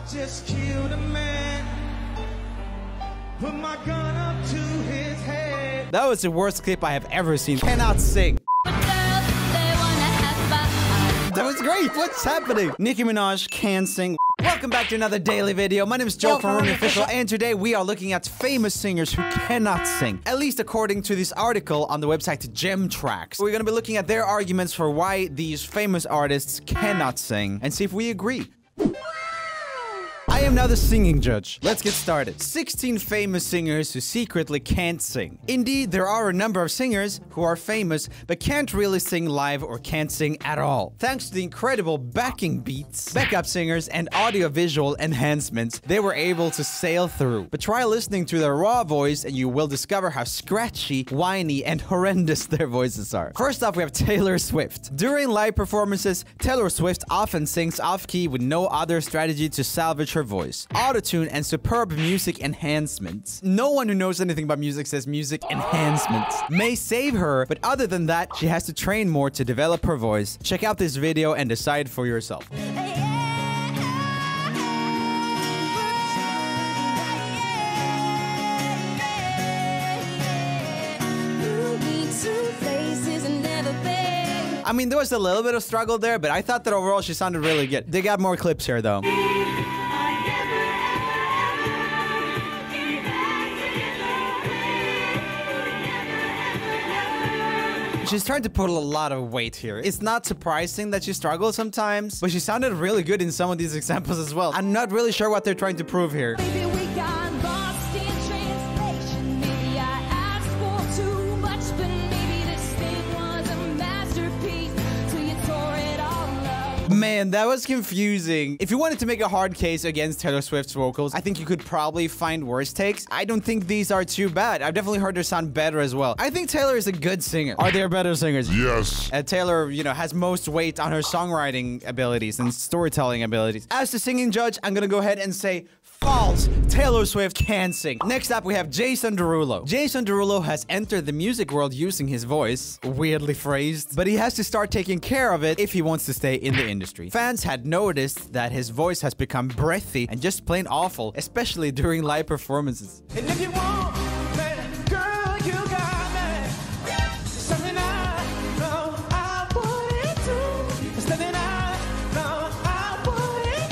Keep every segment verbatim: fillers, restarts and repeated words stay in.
just killed a man. Put my gun up to his head. That was the worst clip I have ever seen. Cannot sing. That was great. What's happening? Nicki Minaj can sing. Welcome back to another daily video. My name is Joe from Roomie Official, and today we are looking at famous singers who cannot sing. At least according to this article on the website Gem Tracks. We're gonna be looking at their arguments for why these famous artists cannot sing and see if we agree. I am now the singing judge. Let's get started. sixteen famous singers who secretly can't sing. Indeed, there are a number of singers who are famous but can't really sing live or can't sing at all. Thanks to the incredible backing beats, backup singers, and audiovisual enhancements, they were able to sail through. But try listening to their raw voice and you will discover how scratchy, whiny, and horrendous their voices are. First off, we have Taylor Swift. During live performances, Taylor Swift often sings off-key with no other strategy to salvage her voice. Autotune and superb music enhancements. No one who knows anything about music says music enhancements may save her, but other than that, she has to train more to develop her voice. Check out this video and decide for yourself. I mean, there was a little bit of struggle there, but I thought that overall she sounded really good. They got more clips here though. She's trying to put a lot of weight here. It's not surprising that she struggles sometimes, but she sounded really good in some of these examples as well. I'm not really sure what they're trying to prove here. Maybe we got lost in translation. Maybe I asked for too much, but maybe this thing was a masterpiece till you tore it all up. Man, that was confusing. If you wanted to make a hard case against Taylor Swift's vocals, I think you could probably find worse takes. I don't think these are too bad. I've definitely heard her sound better as well. I think Taylor is a good singer. Are there better singers? Yes. Uh, Taylor, you know, has most weight on her songwriting abilities and storytelling abilities. As the singing judge, I'm gonna go ahead and say false. Taylor Swift can sing. Next up, we have Jason Derulo. Jason Derulo has entered the music world using his voice, weirdly phrased, but he has to start taking care of it if he wants to stay in the industry. Fans had noticed that his voice has become breathy and just plain awful, especially during live performances. And if you want, man, girl, you got me. Something I know I wanted to. Something I know I wanted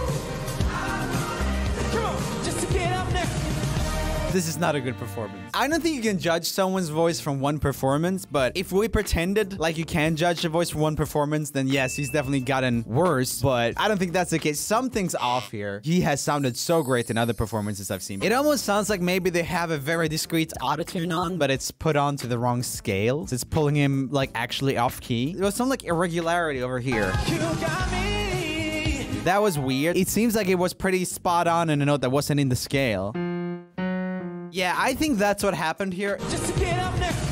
to. Come on, just to get up there. This is not a good performance. I don't think you can judge someone's voice from one performance, but if we pretended like you can judge a voice from one performance, then yes, he's definitely gotten worse, but I don't think that's the case. Something's off here. He has sounded so great in other performances I've seen. It almost sounds like maybe they have a very discreet autotune on, but it's put on to the wrong scale. So it's pulling him like actually off key. There was some like irregularity over here. You got me. That was weird. It seems like it was pretty spot on in a note that wasn't in the scale. Yeah, I think that's what happened here. Just to get up next.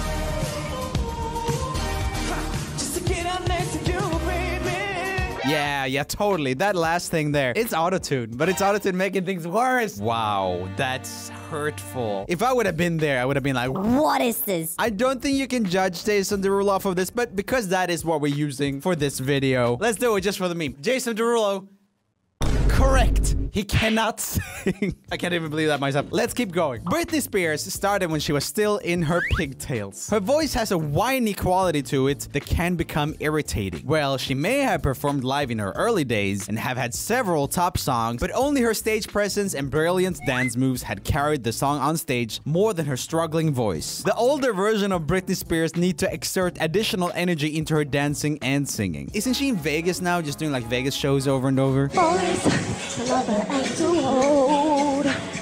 Just to get up next to you, baby. Yeah, yeah, totally. That last thing there. It's autotune, but it's autotune making things worse. Wow, that's hurtful. If I would have been there, I would have been like, what is this? I don't think you can judge Jason Derulo off of this, but because that is what we're using for this video, let's do it just for the meme. Jason Derulo. Correct. He cannot sing. I can't even believe that myself. Let's keep going. Britney Spears started when she was still in her pigtails. Her voice has a whiny quality to it that can become irritating. Well, she may have performed live in her early days and have had several top songs, but only her stage presence and brilliant dance moves had carried the song on stage more than her struggling voice. The older version of Britney Spears need to exert additional energy into her dancing and singing. Isn't she in Vegas now, just doing like Vegas shows over and over? Boys, lover ain't too old.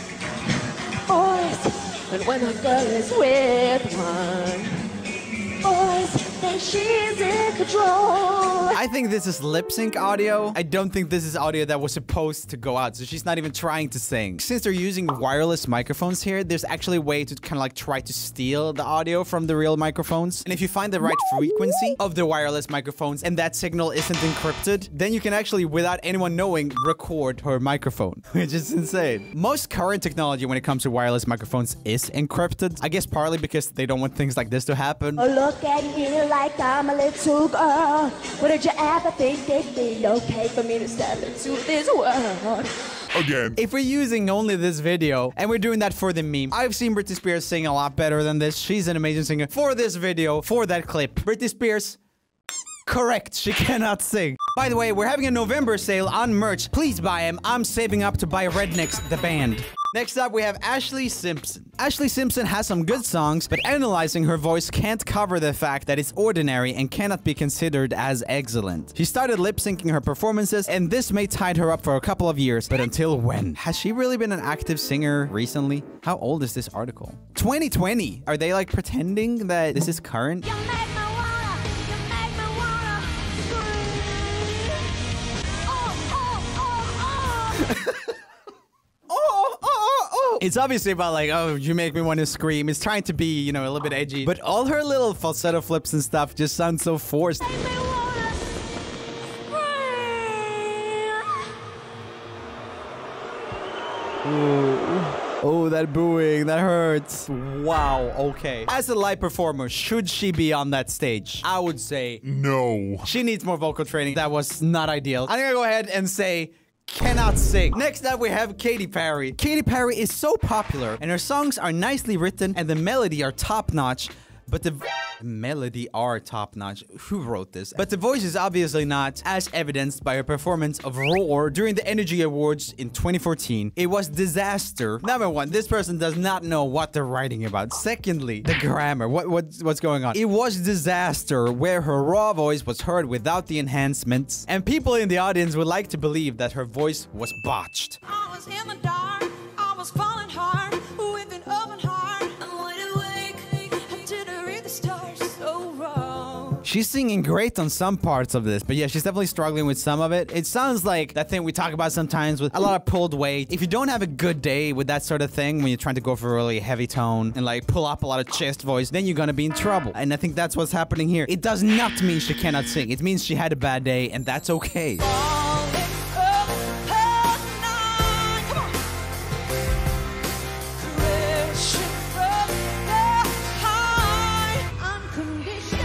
Boys, and when a girl is with one, boys, then she's in control. I think this is lip sync audio. I don't think this is audio that was supposed to go out, so she's not even trying to sing. Since they're using wireless microphones here, there's actually a way to kind of like try to steal the audio from the real microphones. And if you find the right frequency of the wireless microphones and that signal isn't encrypted, then you can actually, without anyone knowing, record her microphone, which is insane. Most current technology when it comes to wireless microphones is encrypted. I guess partly because they don't want things like this to happen. Oh, look at me like like I'm a little girl. What did you ever think it'd be okay for me to step into this world? Again. If we're using only this video and we're doing that for the meme, I've seen Britney Spears sing a lot better than this. She's an amazing singer. For this video, for that clip, Britney Spears, correct, she cannot sing. By the way, we're having a November sale on merch. Please buy them. I'm saving up to buy Rednecks, the band. Next up, we have Ashlee Simpson. Ashlee Simpson has some good songs, but analyzing her voice can't cover the fact that it's ordinary and cannot be considered as excellent. She started lip-syncing her performances, and this may tide her up for a couple of years, but until when? Has she really been an active singer recently? How old is this article? twenty twenty! Are they like pretending that this is current? You make me wanna, you make me wanna scream. Oh, oh, oh, oh. Oh, oh, oh, oh. It's obviously about like, oh, you make me want to scream. It's trying to be, you know, a little bit edgy. But all her little falsetto flips and stuff just sound so forced. Make me wanna scream. Oh, that booing, that hurts. Wow, okay. As a live performer, should she be on that stage? I would say No. she needs more vocal training. That was not ideal. I'm gonna go ahead and say cannot sing. Next up, we have Katy Perry. Katy Perry is so popular, and her songs are nicely written, and the melody are top-notch, but the melody are top-notch. Who wrote this? But the voice is obviously not, as evidenced by her performance of Roar during the Energy Awards in twenty fourteen. It was disaster. Number one, this person does not know what they're writing about. Secondly, the grammar. What, what what's going on? It was disaster where her raw voice was heard without the enhancements, and people in the audience would like to believe that her voice was botched. I was in the dark, I was falling hard, with an open heart. I'm wide awake, until I read the stars so wrong. She's singing great on some parts of this, but yeah, she's definitely struggling with some of it. It sounds like that thing we talk about sometimes with a lot of pulled weight. If you don't have a good day with that sort of thing, when you're trying to go for a really heavy tone and like pull up a lot of chest voice, then you're gonna be in trouble. And I think that's what's happening here. It does not mean she cannot sing. It means she had a bad day, and that's okay. Falling up at night. Come on. Crashing from the high. Unconditional.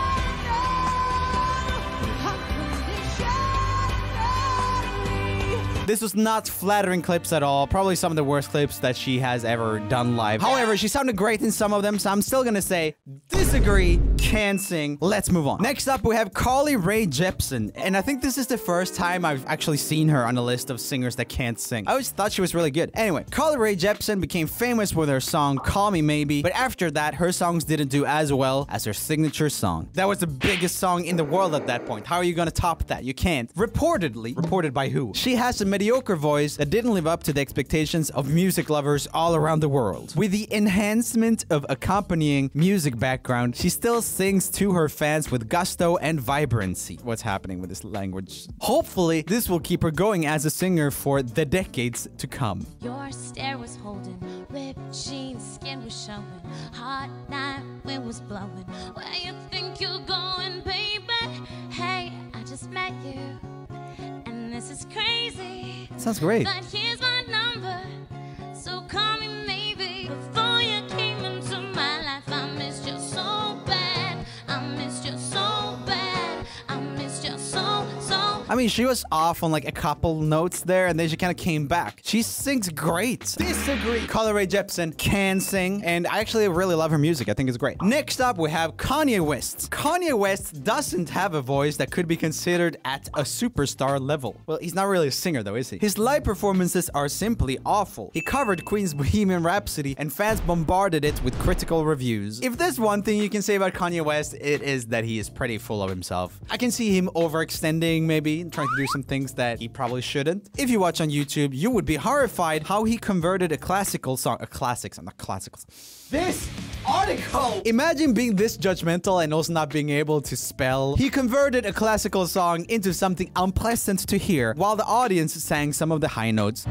Unconditional. This was not flattering clips at all. Probably some of the worst clips that she has ever done live. However, she sounded great in some of them, so I'm still gonna say disagree, can sing. Let's move on. Next up, we have Carly Rae Jepsen. And I think this is the first time I've actually seen her on a list of singers that can't sing. I always thought she was really good. Anyway, Carly Rae Jepsen became famous with her song Call Me Maybe, but after that, her songs didn't do as well as her signature song. That was the biggest song in the world at that point. How are you gonna top that? You can't. Reportedly, reported by who? She has a mediocre voice that didn't live up to the expectations of music lovers all around the world. With the enhancement of accompanying music background, she still sings to her fans with gusto and vibrancy. What's happening with this language? Hopefully, this will keep her going as a singer for the decades to come. Your stare was holding, ripped jeans, skin was showing, hot night, wind was blowing. Where you think you're going, baby? Hey, I just met you, and this is crazy. Sounds great. But here's my number, so call me maybe. Before you came into my life, I missed you so bad. I missed you so bad. I missed you so, so. I mean, she was off on like a couple notes there, and then she kind of came back. She sings great. Disagree. Carly Rae Jepsen can sing, and I actually really love her music. I think it's great. Next up, we have Kanye West. Kanye West doesn't have a voice that could be considered at a superstar level. Well, he's not really a singer though, is he? His live performances are simply awful. He covered Queen's Bohemian Rhapsody, and fans bombarded it with critical reviews. If there's one thing you can say about Kanye West, it is that he is pretty full of himself. I can see him overextending, maybe, trying to do some things that he probably shouldn't. If you watch on YouTube, you would be horrified how he converted a classical song, a classic song, not classicals. This article! Imagine being this judgmental and also not being able to spell. He converted a classical song into something unpleasant to hear, while the audience sang some of the high notes.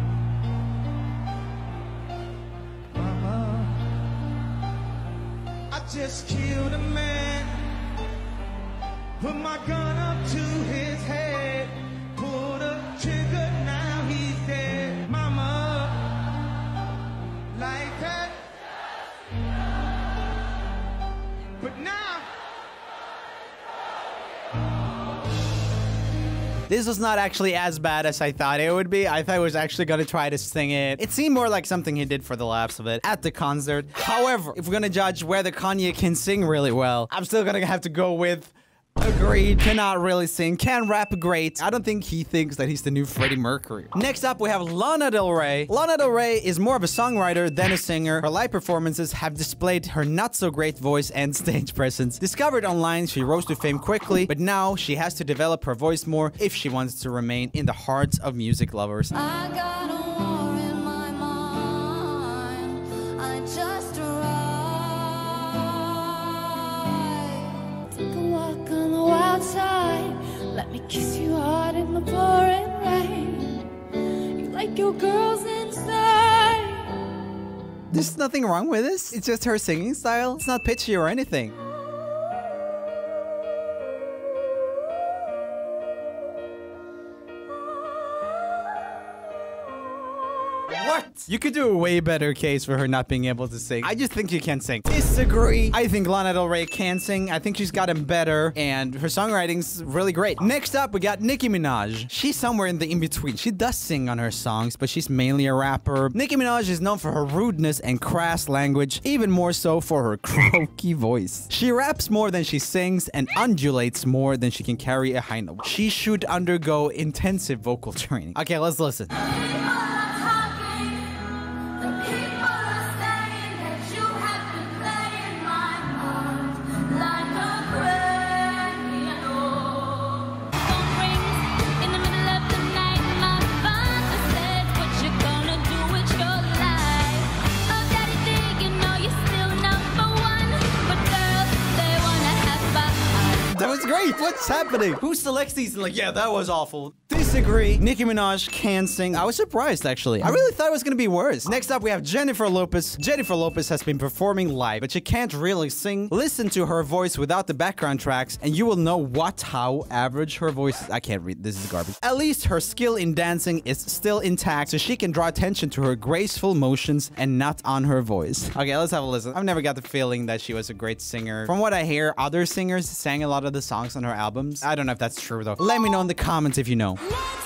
I just killed a man, put my gun up to his head, pulled a trigger, now he's dead. Mama, like that. But now, This was not actually as bad as I thought it would be. I thought he was actually gonna try to sing it. It seemed more like something he did for the laughs of it at the concert. However, if we're gonna judge whether Kanye can sing really well, I'm still gonna have to go with agreed. Cannot really sing. Can rap great. I don't think he thinks that he's the new Freddie Mercury. Next up, we have Lana Del Rey. Lana Del Rey is more of a songwriter than a singer. Her live performances have displayed her not so great voice and stage presence. Discovered online, she rose to fame quickly, but now she has to develop her voice more if she wants to remain in the hearts of music lovers. I got a war in my mind. I just arrived. Take a walk on the wild side. Let me kiss you hard in the pouring rain. You like your girls inside. There's nothing wrong with this. It's just her singing style. It's not pitchy or anything. What? You could do a way better case for her not being able to sing. I just think you can sing. Disagree. I think Lana Del Rey can sing. I think she's gotten better, and her songwriting's really great. Next up, we got Nicki Minaj. She's somewhere in the in-between. She does sing on her songs, but she's mainly a rapper. Nicki Minaj is known for her rudeness and crass language, even more so for her croaky voice. She raps more than she sings and undulates more than she can carry a high note. She should undergo intensive vocal training. Okay, let's listen. That was great. What's happening? Who selects these? Like, yeah, that was awful. Disagree. Nicki Minaj can sing. I was surprised, actually. I really thought it was gonna be worse. Next up, we have Jennifer Lopez. Jennifer Lopez has been performing live, but she can't really sing. Listen to her voice without the background tracks, and you will know what, how average her voice is. I can't read. This is garbage. At least her skill in dancing is still intact, so she can draw attention to her graceful motions and not on her voice. Okay, let's have a listen. I've never got the feeling that she was a great singer. From what I hear, other singers sang a lot of the songs on her albums. I don't know if that's true, though. Let me know in the comments if you know.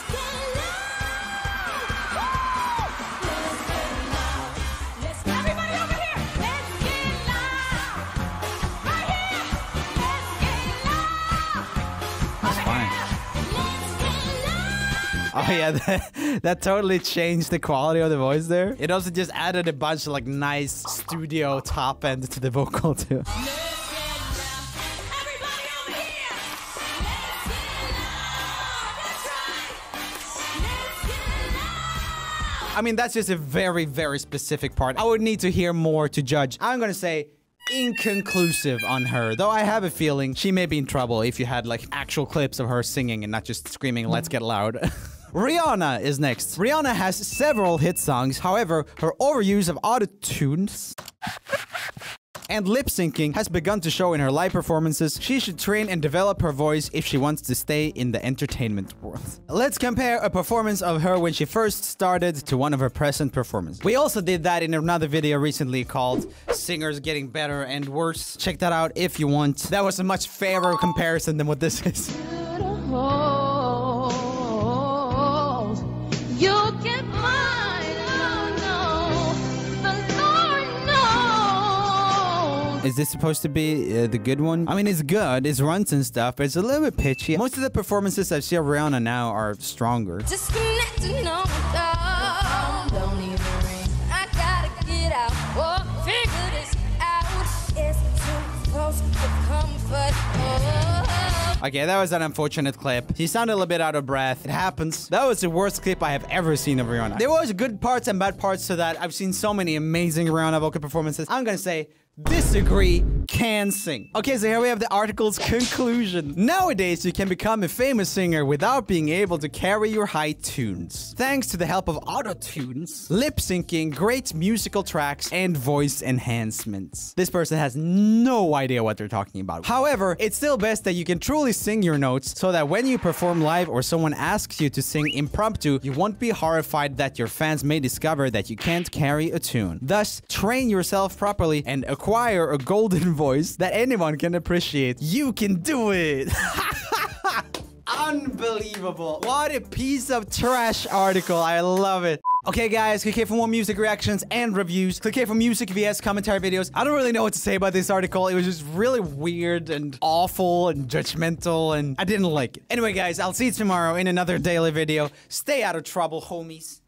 Oh yeah, that, that totally changed the quality of the voice there. It also just added a bunch of like nice studio top end to the vocal too. I mean, that's just a very, very specific part. I would need to hear more to judge. I'm gonna say inconclusive on her, though I have a feeling she may be in trouble if you had like actual clips of her singing and not just screaming, "Let's get loud." Rihanna is next. Rihanna has several hit songs. However, her overuse of autotunes and lip syncing has begun to show in her live performances. She should train and develop her voice if she wants to stay in the entertainment world. Let's compare a performance of her when she first started to one of her present performances. We also did that in another video recently called Singers Getting Better and Worse. Check that out if you want. That was a much fairer comparison than what this is. You get mine, oh no, the Lord knows. Is this supposed to be uh, the good one? I mean, it's good, it's runs and stuff, but it's a little bit pitchy. Most of the performances I've seen of Rihanna now are stronger. Disconnected, no, no, don't even ring. I gotta get out, oh, figure this out. It's too close for comfort, oh. Okay, that was an unfortunate clip. He sounded a little bit out of breath. It happens. That was the worst clip I have ever seen of Rihanna. There was good parts and bad parts to that. I've seen so many amazing Rihanna vocal performances. I'm gonna say disagree, can sing. Okay, so here we have the article's conclusion. Nowadays, you can become a famous singer without being able to carry your high tunes. Thanks to the help of auto-tunes, lip syncing, great musical tracks, and voice enhancements. This person has no idea what they're talking about. However, it's still best that you can truly sing your notes so that when you perform live or someone asks you to sing impromptu, you won't be horrified that your fans may discover that you can't carry a tune. Thus, train yourself properly and acquire Acquire a golden voice that anyone can appreciate. You can do it! Unbelievable. What a piece of trash article. I love it. Okay, guys, click here for more music reactions and reviews. Click here for music V S commentary videos. I don't really know what to say about this article. It was just really weird and awful and judgmental, and I didn't like it. Anyway, guys, I'll see you tomorrow in another daily video. Stay out of trouble, homies.